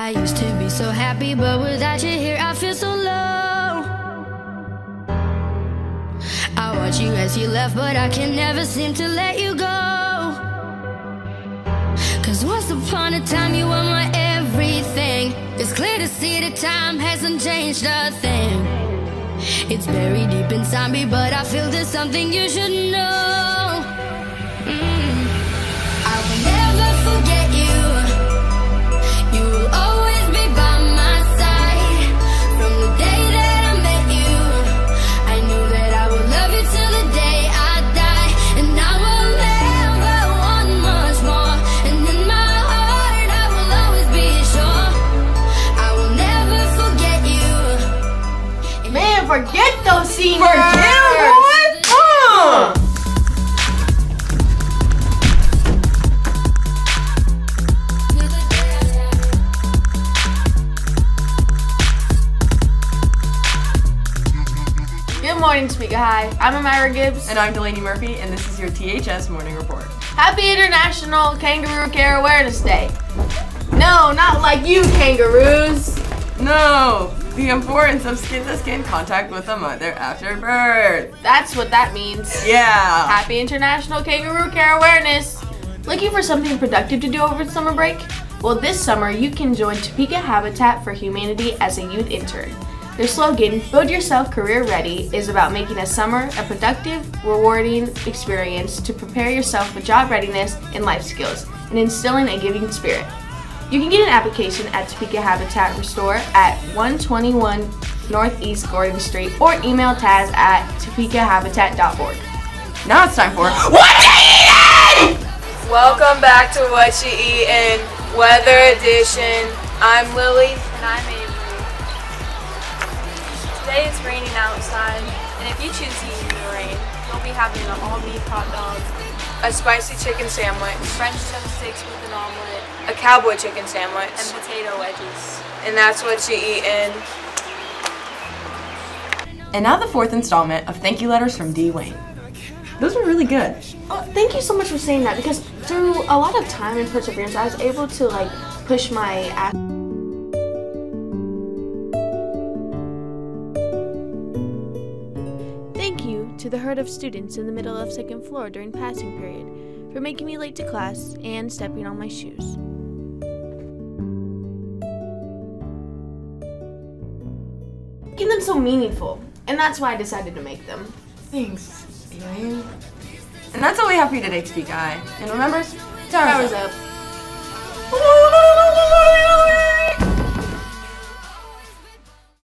I used to be so happy, but without you here I feel so low. I watch you as you left, but I can never seem to let you go. Cause once upon a time you were my everything. It's clear to see that time hasn't changed a thing. It's buried deep inside me, but I feel there's something you should know. I will never forget you. You will always be by my side. From the day that I met you, I knew that I would love you till the day I die. And I will never want much more. And in my heart I will always be sure I will never forget you. Man, forget those seniors! Forget what? Good morning, Topeka High. I'm Amira Gibbs. And I'm Delaney Murphy, and this is your THS Morning Report. Happy International Kangaroo Care Awareness Day. No, not like you kangaroos. No, the importance of skin-to-skin contact with the mother after birth. That's what that means. Yeah. Happy International Kangaroo Care Awareness. Looking for something productive to do over summer break? Well, this summer you can join Topeka Habitat for Humanity as a youth intern. Their slogan, Build Yourself Career Ready, is about making a summer a productive, rewarding experience to prepare yourself for job readiness and life skills, and instilling a giving spirit. You can get an application at Topeka Habitat Restore at 121 Northeast Gordon Street or email Taz at topekahabitat.org. Now it's time for What You Eatin'? Welcome back to What You Eatin', Weather Edition. I'm Lily. And I'm Avery. Today it's raining outside, and if you choose to eat in the rain, you'll be having an all-beef hot dog, a spicy chicken sandwich, French toast sticks with an omelet, a cowboy chicken sandwich, and potato wedges. And that's what you eatin'. And now the fourth installment of thank you letters from D. Wayne. Those were really good. Oh, thank you so much for saying that, because through a lot of time and perseverance, I was able to push my ass. Thank you to the herd of students in the middle of second floor during passing period for making me late to class and stepping on my shoes. Making them so meaningful, and that's why I decided to make them. Thanks, D. Wayne. And that's all we have for you today, Topeka High. And remember, Power's up. Woo!